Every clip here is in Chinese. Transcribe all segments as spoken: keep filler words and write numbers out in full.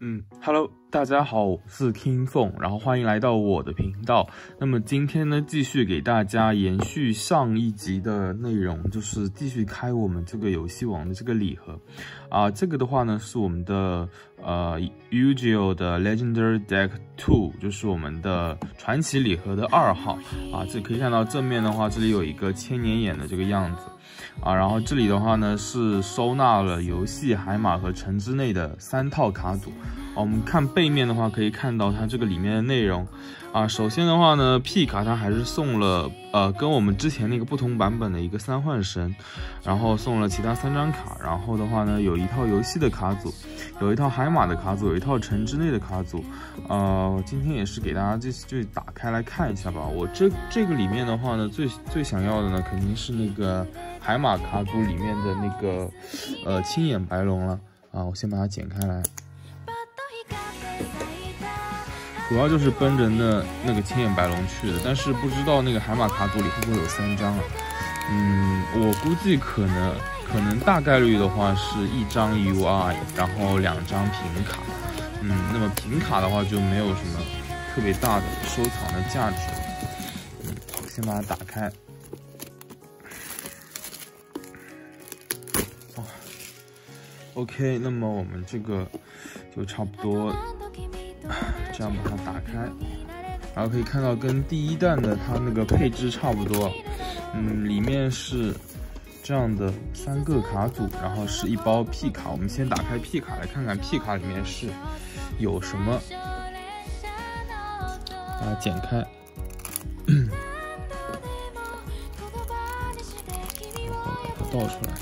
嗯 ，Hello， 大家好，我是 King 凤，然后欢迎来到我的频道。那么今天呢，继续给大家延续上一集的内容，就是继续开我们这个游戏王的这个礼盒。啊、呃，这个的话呢是我们的呃 Yu-Gi-Oh 的 Legendary Deck 二，就是我们的传奇礼盒的二号啊。这可以看到正面的话，这里有一个千年眼的这个样子。啊，然后这里的话呢是收纳了游戏、海马和城之内的三套卡组。啊，我们看背面的话，可以看到它这个里面的内容。啊，首先的话呢 ，P 卡它还是送了呃跟我们之前那个不同版本的一个三幻神，然后送了其他三张卡，然后的话呢有一套游戏的卡组，有一套海马的卡组，有一套城之内的卡组。呃，今天也是给大家就就打开来看一下吧。我这这个里面的话呢，最最想要的呢肯定是那个海马卡组里面的那个呃青眼白龙了啊，我先把它剪开来。主要就是奔着那那个青眼白龙去的，但是不知道那个海马卡组里会不会有三张啊？嗯，我估计可能可能大概率的话是一张 U I， 然后两张平卡。嗯，那么平卡的话就没有什么特别大的收藏的价值了。嗯，先把它打开。哦 ，OK， 那么我们这个就差不多。这样把它打开，然后可以看到跟第一弹的它那个配置差不多。嗯，里面是这样的三个卡组，然后是一包 P 卡。我们先打开 P 卡来看看 P 卡里面是有什么。把它剪开，然后把它倒出来，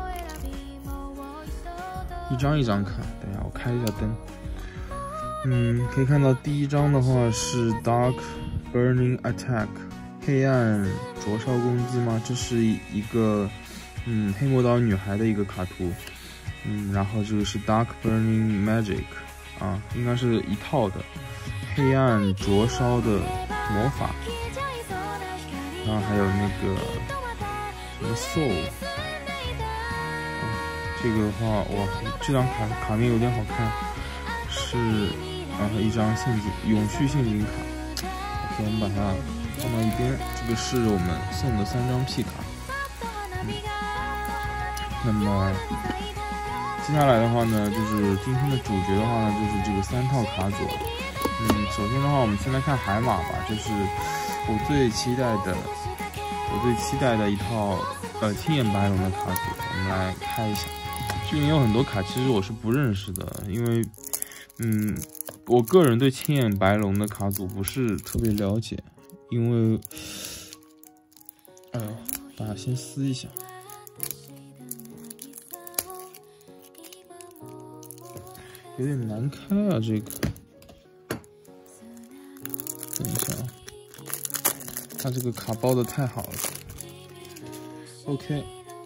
一张一张看。等一下，我开一下灯。嗯，可以看到第一张的话是 Dark Burning Attack， 黑暗灼烧攻击吗？这是一个嗯黑魔导女孩的一个卡图。嗯，然后这个是 Dark Burning Magic， 啊，应该是一套的黑暗灼烧的魔法。然后还有那个什么 Soul， 嗯，这个的话，哇，这张卡卡面有点好看，是。然后一张陷阱永续陷阱卡 ，OK， 我们把它放到一边。这个是我们送的三张 P 卡。嗯，那么接下来的话呢，就是今天的主角的话呢，就是这个三套卡组。嗯，首先的话，我们先来看海马吧，就是我最期待的，我最期待的一套呃青眼白龙的卡组。我们来开一下，这里面有很多卡，其实我是不认识的，因为嗯。我个人对青眼白龙的卡组不是特别了解，因为，哎呦，把它先撕一下，有点难开啊，这个。等一下啊，它这个卡包的太好了。OK，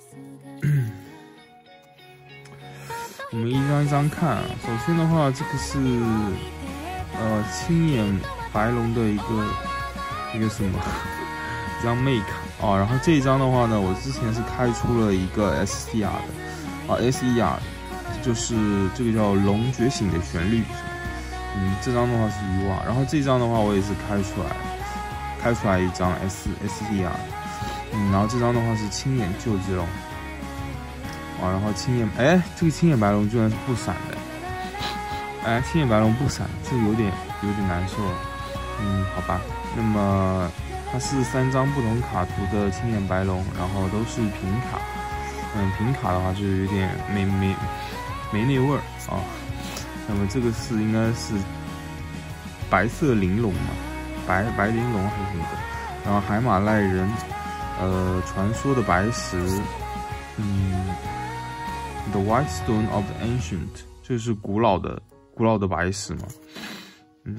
我们一张一张看啊。首先的话，这个是。呃，青眼白龙的一个一个什么一张妹卡哦，然后这一张的话呢，我之前是开出了一个 S C R 的啊 S E R， 就是这个叫龙觉醒的旋律，嗯，这张的话是 U R， 然后这张的话我也是开出来，开出来一张 S S E R， 嗯，然后这张的话是青眼救济龙，啊，然后青眼，哎，这个青眼白龙居然是不闪的。哎，青眼白龙不闪，这有点有点难受。嗯，好吧。那么它是三张不同卡图的青眼白龙，然后都是平卡。嗯，平卡的话就有点没没没那味儿啊。那么这个是应该是白色玲珑嘛，白白玲珑还是什么的。然后海马赖人，呃，传说的白石，嗯 ，The White Stone of the Ancient， 这是古老的。古老的白石嘛，嗯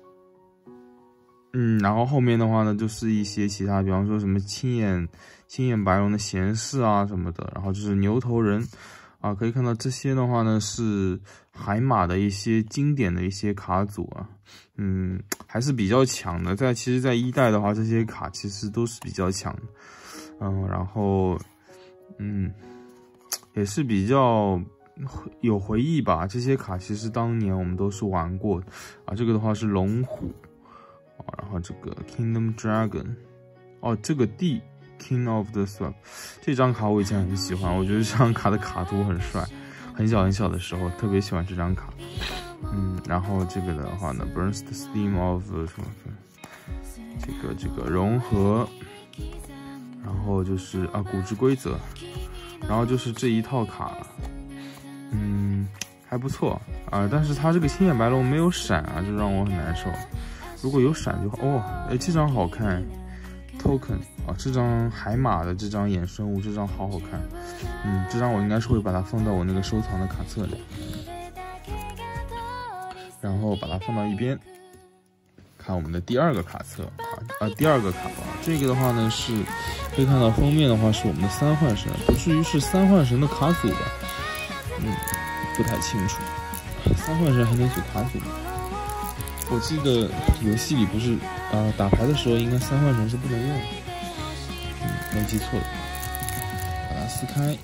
嗯，然后后面的话呢，就是一些其他，比方说什么青眼青眼白龙的贤士啊什么的，然后就是牛头人啊，可以看到这些的话呢是海马的一些经典的一些卡组啊，嗯，还是比较强的。在其实，在一代的话，这些卡其实都是比较强的，嗯，然后嗯，也是比较有回忆吧。这些卡其实当年我们都是玩过的啊。这个的话是龙虎啊，然后这个 Kingdom Dragon， 哦，这个 D King of the Swamp 这张卡我以前很喜欢，我觉得这张卡的卡图很帅。很小很小的时候特别喜欢这张卡。嗯，然后这个的话呢 ，Burns the Steam of 什么？这个这个融合，然后就是啊古之规则，然后就是这一套卡，嗯，还不错啊，但是它这个青眼白龙没有闪啊，就让我很难受。如果有闪就好哦，哎，这张好看 ，Token 啊，这张海马的这张衍生物，这张好好看，嗯，这张我应该是会把它放到我那个收藏的卡册里。然后把它放到一边，看我们的第二个卡册啊啊，第二个卡包，这个的话呢是可以看到封面的话是我们的三幻神，不至于是三幻神的卡组吧？嗯，不太清楚。三幻神还能组卡组吗？我记得游戏里不是啊、呃、打牌的时候应该三幻神是不能用的，嗯，没记错的话，把它撕开。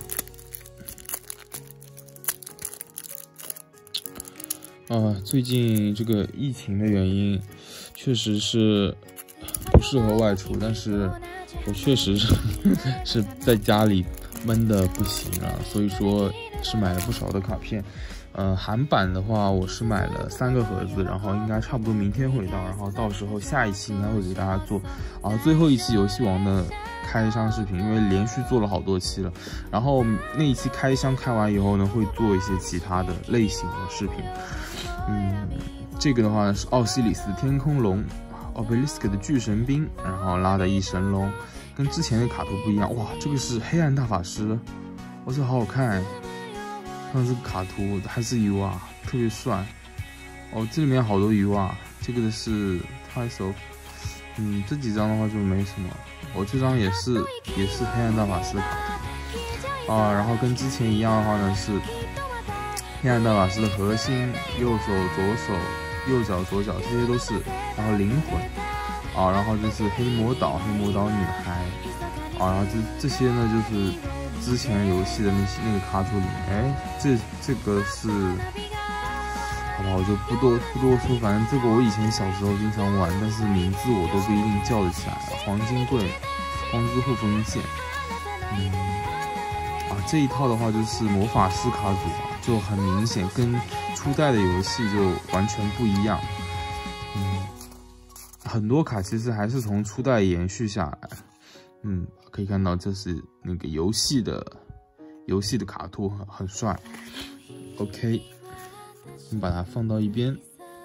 啊，最近这个疫情的原因，确实是不适合外出，但是我确实是是在家里闷的不行啊，所以说是买了不少的卡片。呃，韩版的话，我是买了三个盒子，然后应该差不多明天会到，然后到时候下一期应该会给大家做啊最后一期游戏王的开箱视频，因为连续做了好多期了，然后那一期开箱开完以后呢，会做一些其他的类型的视频。嗯，这个的话是奥西里斯天空龙 ，Obelisk 的巨神兵，然后拉的一神龙，跟之前的卡图不一样，哇，这个是黑暗大法师，哇，这好好看，看这个卡图还是 U 啊，特别帅，哦，这里面好多 U 啊，这个的是 Tyso， 嗯，这几张的话就没什么，我、哦、这张也是也是黑暗大法师的卡图，啊，然后跟之前一样的话呢是。黑暗大法师的核心，右手、左手、右脚、左脚，这些都是，然后灵魂，啊，然后就是黑魔岛、黑魔岛女孩，啊，然后这这些呢就是之前游戏的那些那个卡组里面，哎，这这个是，好吧，我就不多不多说，反正这个我以前小时候经常玩，但是名字我都不一定叫得起来。黄金棍、光之护锋剑，嗯，啊，这一套的话就是魔法师卡组啊。就很明显，跟初代的游戏就完全不一样。嗯，很多卡其实还是从初代延续下来。嗯，可以看到这是那个游戏的游戏的卡图，很很帅。OK， 我们把它放到一边，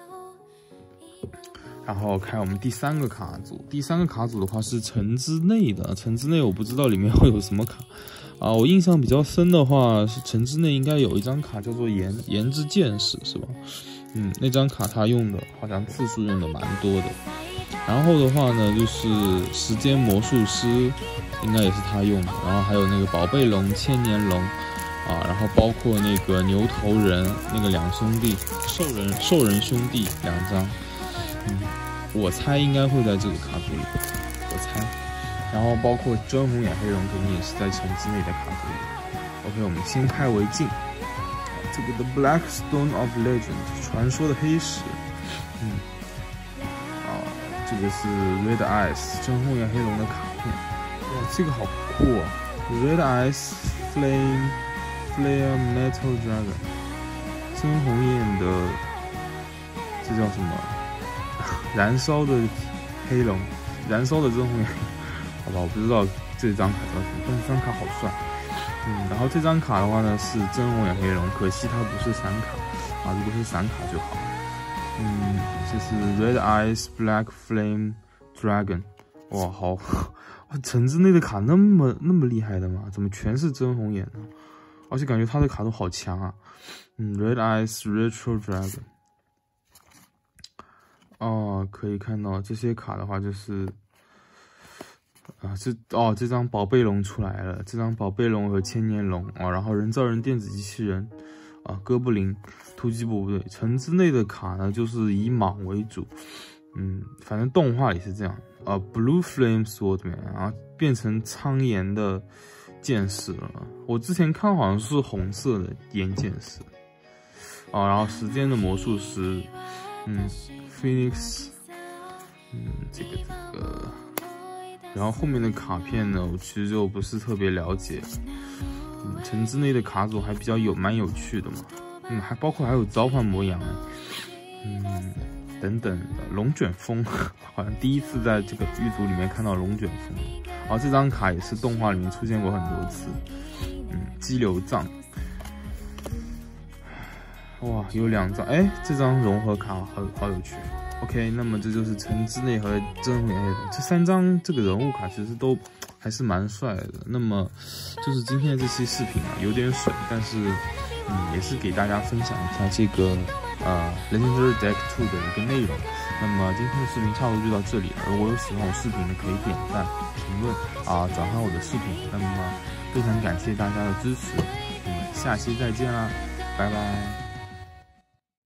然后看我们第三个卡组。第三个卡组的话是城之内的，城之内我不知道里面会有什么卡。啊，我印象比较深的话是城之内应该有一张卡叫做炎炎之剑士，是吧？嗯，那张卡他用的好像次数用的蛮多的。然后的话呢，就是时间魔术师，应该也是他用的。然后还有那个宝贝龙、千年龙，啊，然后包括那个牛头人那个两兄弟、兽人兽人兄弟两张。嗯，我猜应该会在这个卡组里，我猜。然后包括真红眼黑龙肯定也是在城之内的卡组里。OK， 我们先开为敬。这个 The Black Stone of Legend 传说的黑石，嗯，啊，这个是 Red Eyes 真红眼黑龙的卡片。哇，这个好酷啊 ！Red Eyes Flame Flare Metal Dragon 真红眼的，这叫什么？燃烧的黑龙，燃烧的真红眼。好吧，我不知道这张卡叫什么，但是这张卡好帅。嗯，然后这张卡的话呢是真红眼黑龙，可惜它不是闪卡啊，如果是闪卡就好。嗯，这是 Red Eyes Black Flame Dragon， 哇，好，城之内的卡那么那么厉害的吗？怎么全是真红眼呢？而且感觉它的卡都好强啊。嗯 ，Red Eyes Retro Dragon。哦，可以看到这些卡的话就是。啊，这哦，这张宝贝龙出来了，这张宝贝龙和千年龙啊，然后人造人电子机器人啊，哥布林突击部队。城之内的卡呢，就是以蟒为主，嗯，反正动画里是这样啊。Blue Flame Swordman，然后变成苍岩的剑士了。我之前看好像是红色的烟剑士。哦，然后时间的魔术师，嗯 ，Phoenix， 嗯，这个这个，然后后面的卡片呢，我其实就不是特别了解。嗯，城之内的卡组还比较有蛮有趣的嘛。嗯，还包括还有召唤魔羊，嗯，等等的龙卷风，好像第一次在这个狱组里面看到龙卷风。然后这张卡也是动画里面出现过很多次，嗯，激流杖。哇，有两张，哎，这张融合卡好好有趣。OK， 那么这就是城之内和真人类这三张这个人物卡，其实都还是蛮帅的。那么就是今天的这期视频啊，有点水，但是嗯，也是给大家分享一下这个呃 Legendary Deck 二的一个内容。那么今天的视频差不多就到这里了。如果有喜欢我视频的，可以点赞、评论啊、转发我的视频。那么非常感谢大家的支持，我们下期再见啦，拜拜。